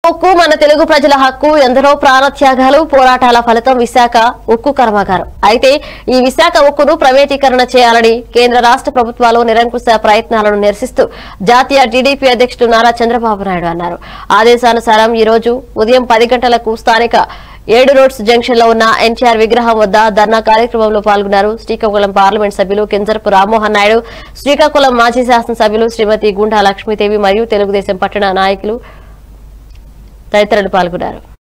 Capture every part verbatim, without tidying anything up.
ఉక్కు మన తెలుగు ప్రజల హక్కు ఎందరో ప్రాణత్యాగాలు పోరాటాల ఫలితం విశాఖ ఉక్కు కర్మాగారం. అయితే ఈ విశాఖ ఉక్కును ప్రైవేటీకరణ చేయాలని కేంద్ర రాష్ట్ర ప్రభుత్వాలు నిరంకుశ ప్రయత్నాలను నిరసిస్తూ జాతీయ టీడీపీ అధ్యక్షుడు నారా చంద్రబాబు నాయుడు అన్నారు. ఆదేశానుసారం ఈ రోజు ఉదయం పది గంటలకు స్థానిక ఏడు రోడ్స్ జంక్షన్ లో ఉన్న ఎన్టీఆర్ విగ్రహం వద్ద ధర్నా కార్యక్రమంలో పాల్గొన్నారు. శ్రీకాకుళం పార్లమెంట్ సభ్యులు కింజరపు రామ్మోహన్ నాయుడు, శ్రీకాకుళం మాజీ శాసనసభ్యులు శ్రీమతి గుండా లక్ష్మీదేవి మరియు తెలుగుదేశం పట్టణ నాయకులు తదితరులు పాల్గొన్నారు.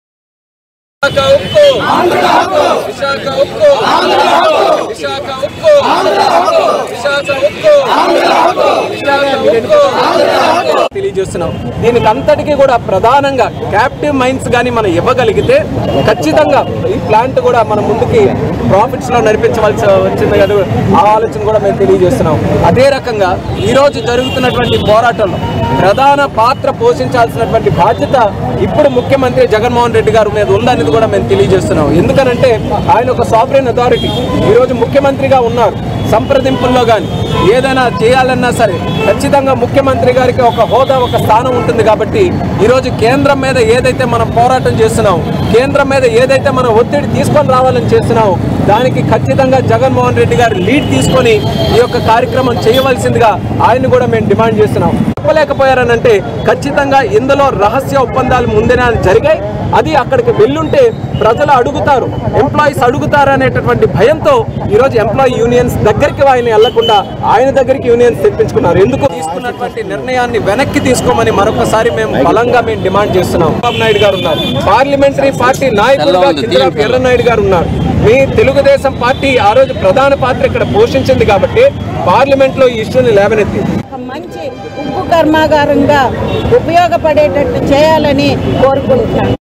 తెలియజేస్తున్నాం. దీనికి అంతటికీ కూడా ప్రధానంగా క్యాప్టివ్ మైన్స్ గానీ మనం ఇవ్వగలిగితే ఖచ్చితంగా ఈ ప్లాంట్ కూడా మన ముందుకి ప్రాఫిట్స్ లో నడిపించవలసి వచ్చింది కదా, ఆ ఆలోచన కూడా మేము తెలియజేస్తున్నాం. అదే రకంగా ఈ రోజు జరుగుతున్నటువంటి పోరాటంలో ప్రధాన పాత్ర పోషించాల్సినటువంటి బాధ్యత ఇప్పుడు ముఖ్యమంత్రి జగన్మోహన్ రెడ్డి గారి మీద ఉందనేది కూడా మేము తెలియజేస్తున్నాం. ఎందుకనంటే ఆయన ఒక సావరెన్ అథారిటీ, ఈరోజు ముఖ్యమంత్రిగా ఉన్నారు. సంప్రదింపుల్లో కానీ ఏదైనా చేయాలన్నా సరే ఖచ్చితంగా ముఖ్యమంత్రి గారికి ఒక హోదా, ఒక స్థానం ఉంటుంది. కాబట్టి ఈరోజు కేంద్రం మీద ఏదైతే మనం పోరాటం చేస్తున్నాం, కేంద్రం మీద ఏదైతే మనం ఒత్తిడి తీసుకొని రావాలని చేస్తున్నాం, దానికి ఖచ్చితంగా జగన్మోహన్ రెడ్డి గారు లీడ్ తీసుకొని ఈ యొక్క కార్యక్రమం చేయవలసిందిగా ఆయన్ని కూడా మేము డిమాండ్ చేస్తున్నాం. చెప్పలేకపోయారనంటే ఖచ్చితంగా ఇందులో రహస్య ఒప్పందాలు ముందేనా జరిగాయి. అది అక్కడికి వెళ్ళుంటే ప్రజలు అడుగుతారు, ఎంప్లాయీస్ అడుగుతారు అనేటటువంటి భయంతో ఈరోజు ఎంప్లాయీ యూనియన్స్ దగ్గరికి ఆయన వెళ్లకుండా ఆయన దగ్గరికి యూనియన్స్ తెప్పించుకున్నారు. ఎందుకు తీసుకున్నటువంటి నిర్ణయాన్ని వెనక్కి తీసుకోమని మరొకసారి మేము బలంగా మేము డిమాండ్ చేస్తున్నాం. చంద్రబాబు నాయుడు గారు ఉన్నారు, పార్లమెంటరీ పార్టీ నాయకులుగా కింజరాపు ఎర్రన్నాయుడు గారు ఉన్నారు. మీ తెలుగుదేశం పార్టీ ఆ రోజు ప్రధాన పాత్ర ఇక్కడ పోషించింది కాబట్టి పార్లమెంట్ లో ఈ ఇష్యూని లేవనెత్తి మంచి ఉక్కు కర్మాగారంగా ఉపయోగపడేటట్టు చేయాలని కోరుకుంటున్నాను.